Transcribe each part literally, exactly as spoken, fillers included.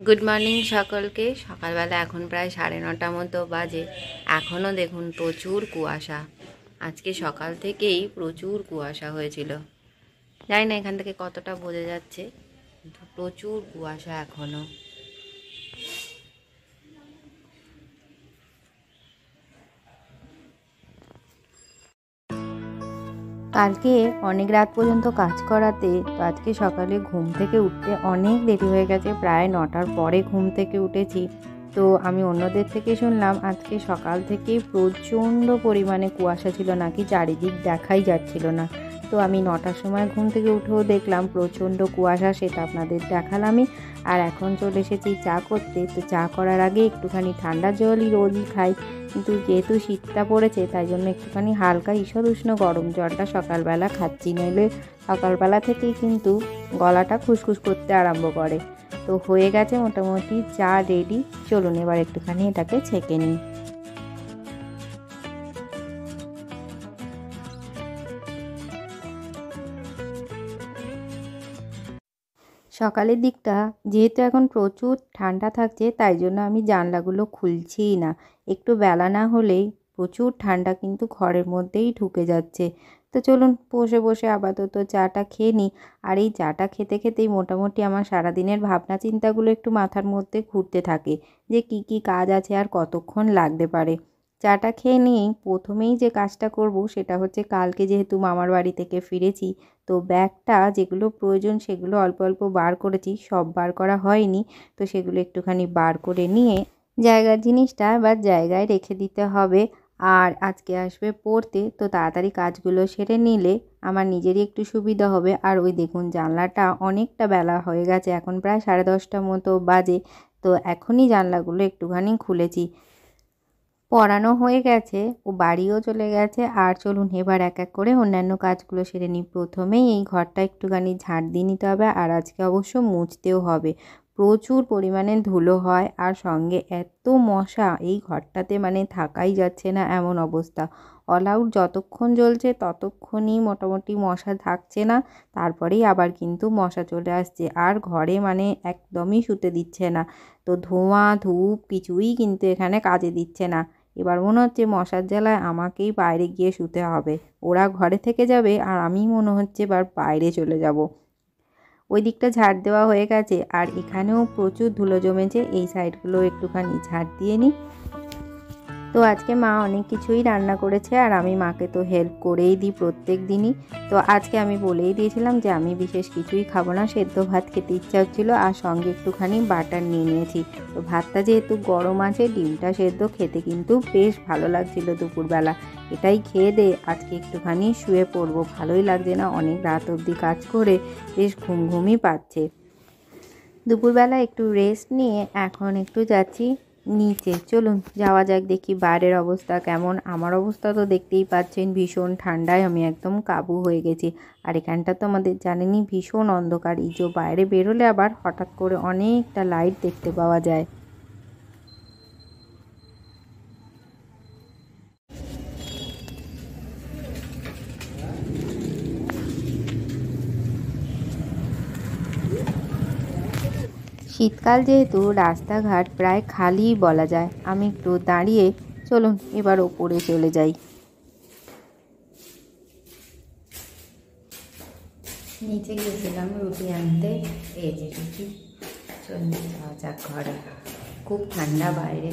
Good morning সকলকে। সকালবেলা এখন প্রায় সাড়ে নটা মতো বাজে। এখনও দেখুন প্রচুর কুয়াশা। আজকে সকাল থেকেই প্রচুর কুয়াশা হয়েছিল। জানি না এখান থেকে কতটা বোঝা যাচ্ছে, কিন্তু প্রচুর কুয়াশা এখনও। কালকে অনেক রাত পর্যন্ত কাজ করাতে তো আজকে সকালে ঘুম থেকে উঠতে অনেক দেরি হয়ে গেছে। প্রায় নটার পরে ঘুম থেকে উঠেছি। তো আমি অন্যদের থেকে শুনলাম আজকে সকাল থেকেই প্রচণ্ড পরিমাণে কুয়াশা ছিল, নাকি চারিদিক দেখাই যাচ্ছিল না। তো আমি নটার সময় ঘুম থেকে উঠেও দেখলাম প্রচণ্ড কুয়াশা, সেটা আপনাদের দেখালামই। আর এখন চলে এসেছি চা করতে। তো চা করার আগে একটুখানি ঠান্ডা জলই রোজই খাই, কিন্তু যেহেতু শীতটা পড়েছে তাই জন্য একটুখানি হালকা ঈষৎ উষ্ণ গরম জলটা সকালবেলা খাচ্ছি, নইলে সকালবেলা থেকেই কিন্তু গলাটা খুসখুস করতে আরম্ভ করে। তো হয়ে গেছে মোটামুটি চা রেডি। চলুন এবার একটুখানি এটাকে ছেঁকে নিই। সকালের দিকটা যেহেতু এখন প্রচুর ঠান্ডা থাকছে, তাই জন্য আমি জানলাগুলো খুলছিই না। একটু বেলা না হলেই প্রচুর ঠান্ডা কিন্তু ঘরের মধ্যেই ঢুকে যাচ্ছে। তো চলুন বসে বসে আপাতত চাটা খেয়ে নিই। আর এই চাটা খেতে খেতেই মোটামুটি আমার সারাদিনের ভাবনা চিন্তাগুলো একটু মাথার মধ্যে ঘুরতে থাকে, যে কি কি কাজ আছে আর কতক্ষণ লাগতে পারে। চাটা খেয়ে নিয়েই প্রথমেই যে কাজটা করব সেটা হচ্ছে, কালকে যেহেতু মামার বাড়ি থেকে ফিরেছি, তো ব্যাগটা যেগুলো প্রয়োজন সেগুলো অল্প অল্প বার করেছি, সব বার করা হয়নি। তো সেগুলো একটুখানি বার করে নিয়ে জায়গার জিনিসটা এবার জায়গায় রেখে দিতে হবে। আর আজকে আসবে পড়তে, তো তাড়াতাড়ি কাজগুলো সেরে নিলে আমার নিজেরই একটু সুবিধা হবে। আর ওই দেখুন জানলাটা অনেকটা বেলা হয়ে গেছে, এখন প্রায় সাড়ে দশটা মতো বাজে। তো এখনই জানলাগুলো একটুখানি খুলেছি। পড়ানো হয়ে গেছে, ও বাড়িও চলে গেছে। আর চলুন এবার এক এক করে অন্যান্য কাজগুলো সেরে নিই। প্রথমেই এই ঘরটা একটুখানি ঝাঁট দিয়ে নিতে হবে, আর আজকে অবশ্য মুছতেও হবে। প্রচুর পরিমাণে ধুলো হয়, আর সঙ্গে এত মশা এই ঘরটাতে, মানে থাকাই যাচ্ছে না এমন অবস্থা। অল আউট যতক্ষণ জ্বলছে ততক্ষণই মোটামুটি মশা থাকছে না, তারপরেই আবার কিন্তু মশা চলে আসছে। আর ঘরে মানে একদমই শুতে দিচ্ছে না। তো ধোঁয়া ধূপ কিছুই কিন্তু এখানে কাজে দিচ্ছে না। এবার মনে হচ্ছে মশার জ্বালায় আমাকেই বাইরে গিয়ে শুতে হবে। ওরা ঘরে থেকে যাবে আর আমি মনে হচ্ছে এবার বাইরে চলে যাব। ওই দিকটা ঝাড় দেওয়া হয়ে গেছে, আর এখানেও প্রচুর ধুলো জমেছে, এই সাইডগুলো একটুখানি ঝাড় দিয়ে নিই। তো আজকে মা অনেক কিছুই রান্না করেছে, আর আমি মাকে তো হেল্প করেই দিই প্রত্যেক দিনই। তো আজকে আমি বলেই দিয়েছিলাম যে আমি বিশেষ কিছুই খাবো না, সেদ্ধ ভাত খেতে ইচ্ছা হচ্ছিলো, আর সঙ্গে একটুখানি বাটার নিয়ে নিয়েছি। তো ভাতটা যেহেতু গরম আছে, ডিমটা সেদ্ধ খেতে কিন্তু বেশ ভালো লাগছিলো দুপুরবেলা। এটাই খেয়ে দে আজকে একটুখানি শুয়ে পড়বো, ভালোই লাগছে না, অনেক রাত অবধি কাজ করে বেশ ঘুম ঘুমই পাচ্ছে। দুপুরবেলা একটু রেস্ট নিয়ে এখন একটু যাচ্ছি নিচে। চলুন যাওয়া যাক, দেখি বাইরের অবস্থা কেমন। আমার অবস্থা তো দেখতেই পাচ্ছেন, ভীষণ ঠান্ডায় আমি একদম কাবু হয়ে গেছি। আর এখানটা তো আমাদের জানেনই ভীষণ অন্ধকার, এই যে বাইরে বেরোলে আবার হঠাৎ করে অনেকটা লাইট দেখতে পাওয়া যায়। শীতকাল যেহেতু রাস্তাঘাট প্রায় খালিই বলা যায়। আমি একটু দাঁড়িয়ে, চলুন এবার ওপরে চলে যাই। নিচে গিয়েছিলাম রুটি আনতে, এই যে রুটি। চলুন যাওয়া যাক ঘরে, খুব ঠান্ডা বাইরে।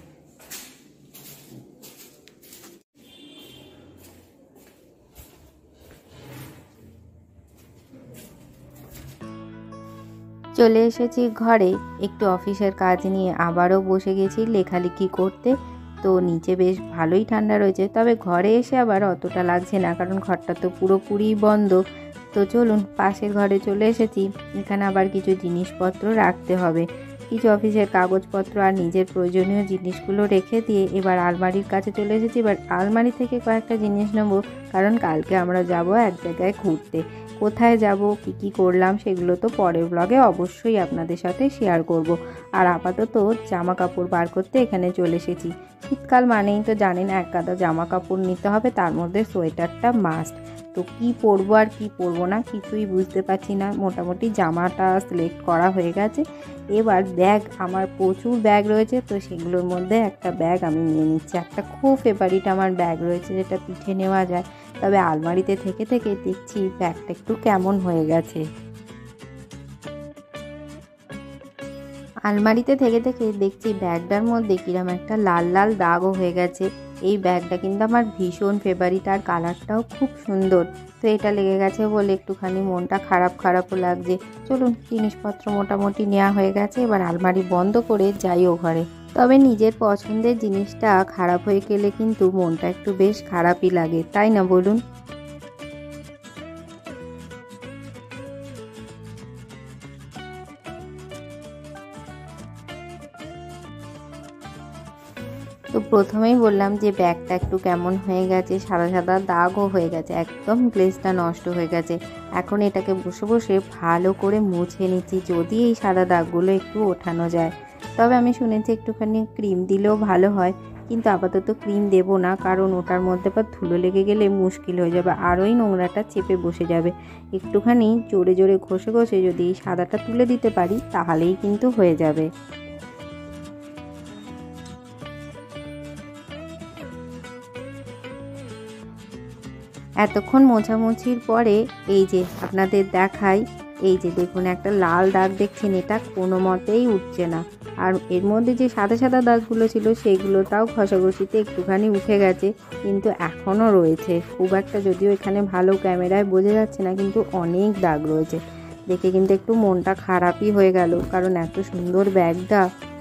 চলে এসেছি ঘরে, একটু অফিসের কাজ নিয়ে আবারও বসে গেছি লেখালেখি করতে। তো নিচে বেশ ভালোই ঠান্ডা রয়েছে, তবে ঘরে এসে আবার অতটা লাগছে না, কারণ ঘরটা তো পুরোপুরি বন্ধ। তো চলুন পাশের ঘরে চলে এসেছি। এখানে আবার কিছু জিনিসপত্র রাখতে হবে, কিছু অফিসের কাগজপত্র আর নিজের প্রয়োজনীয় জিনিসগুলো রেখে দিয়ে এবার আলমারির কাছে চলে এসেছি। এবার আলমারি থেকে কয়েকটা জিনিস নেব, কারণ কালকে আমরা যাব এক জায়গায় ঘুরতে। কোথায় যাব, কি কি করলাম সেগুলো তো পরের ব্লগে অবশ্যই আপনাদের সাথে শেয়ার করব। আর আপাতত জামা কাপড় বার করতে এখানে চলে এসেছি। শীতকাল মানেই তো জানেন এক গাদা জামা কাপড় নিতে হবে, তার মধ্যে সোয়েটারটা মাস্ট। তো কি পরবো আর কি পরবো না কিছুই বুঝতে পারছি না। মোটামুটি জামাটা সিলেক্ট করা হয়ে গেছে, এবার ব্যাগ আমার প্রচুর ব্যাগ রয়েছে, তো সেগুলোর মধ্যে একটা ব্যাগ আমি নিয়ে নিচ্ছি। একটা খুব ফেভারিট আমার ব্যাগ রয়েছে যেটা পিঠে নেওয়া যায়, তবে আলমারিতে থেকে থেকে দেখছি ব্যাগটা একটু কেমন হয়ে গেছে। আলমারিতে থেকে থেকে দেখছি ব্যাগটার মধ্যে কিরম একটা লাল লাল দাগও হয়ে গেছে। এই ব্যাগটা কিন্তু আমার ভীষণ ফেভারিট, আর কালারটাও খুব সুন্দর। তো এটা লেগে গেছে বলে একটুখানি মনটা খারাপ খারাপও লাগছে। চলুন, জিনিসপত্র মোটামুটি নেওয়া হয়ে গেছে, এবার আলমারি বন্ধ করে যাই ও ঘরে। তবে নিজের পছন্দের জিনিসটা খারাপ হয়ে গেলে কিন্তু মনটা একটু বেশ খারাপই লাগে, তাই না বলুন? তো প্রথমেই বললাম যে ব্যাগটা একটু কেমন হয়ে গেছে, সাদা সাদা দাগও হয়ে গেছে, একদম গ্লেজটা নষ্ট হয়ে গেছে। এখন এটাকে বসে বসে ভালো করে মুছে নিচ্ছি, যদি এই সাদা দাগগুলো একটু ওঠানো যায়। তবে আমি শুনেছি একটুখানি ক্রিম দিলেও ভালো হয়, কিন্তু আপাতত ক্রিম দেবো না, কারণ ওটার মধ্যে আবার ধুলো লেগে গেলে মুশকিল হয়ে যাবে, আরোই নোংরাটা চেপে বসে যাবে। একটুখানি জোরে জোরে ঘষে ঘষে যদি এই সাদাটা তুলে দিতে পারি তাহলেই কিন্তু হয়ে যাবে। এতক্ষণ মোছামুছির পরে এই যে আপনাদের দেখাই, এই যে দেখুন একটা লাল দাগ দেখছেন, এটা কোনো মতেই উঠছে না। আর এর মধ্যে যে সাদা সাদা দাগগুলো ছিল সেগুলো তাও ঘষাঘষিতে একটুখানি উঠে গেছে, কিন্তু এখনও রয়েছে। খুব একটা যদিও এখানে ভালো ক্যামেরায় বোঝা যাচ্ছে না, কিন্তু অনেক দাগ রয়েছে। দেখে কিন্তু একটু মনটা খারাপই হয়ে গেল, কারণ এত সুন্দর ব্যাগটা।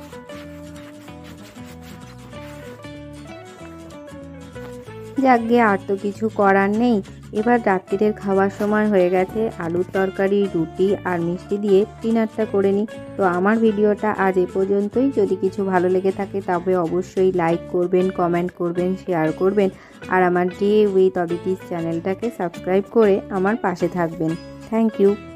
যাকগে, আর তো কিছু করার নেই। এবার রাত্রিরের খাওয়ার সময় হয়ে গেছে, আলুর তরকারি, রুটি আর মিষ্টি দিয়ে ডিনারটা করে নিই। তো আমার ভিডিওটা আজ এ পর্যন্তই। যদি কিছু ভালো লেগে থাকে তবে অবশ্যই লাইক করবেন, কমেন্ট করবেন, শেয়ার করবেন, আর আমার ডে উইথ অদিতিস চ্যানেলটাকে সাবস্ক্রাইব করে আমার পাশে থাকবেন। Thank you.